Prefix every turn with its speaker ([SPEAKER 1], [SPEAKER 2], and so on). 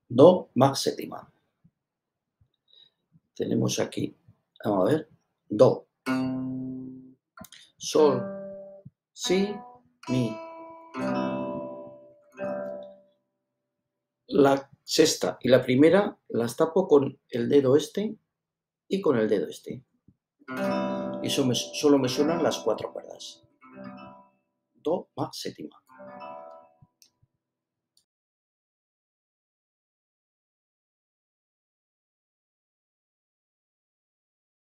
[SPEAKER 1] Do, ma séptima. Tenemos aquí, vamos a ver, do, sol, si, mi. La sexta y la primera las tapo con el dedo este y con el dedo este. Y solo me suenan las 4 cuerdas. Do, ma, séptima.